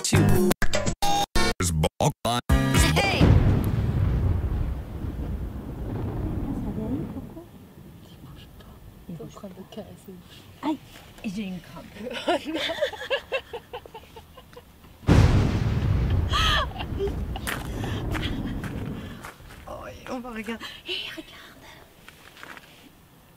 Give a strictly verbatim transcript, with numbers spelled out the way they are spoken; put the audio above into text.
two. Hey! Il est en train de caresser. Aïe, j'ai une crampe. Oh, on va regarder.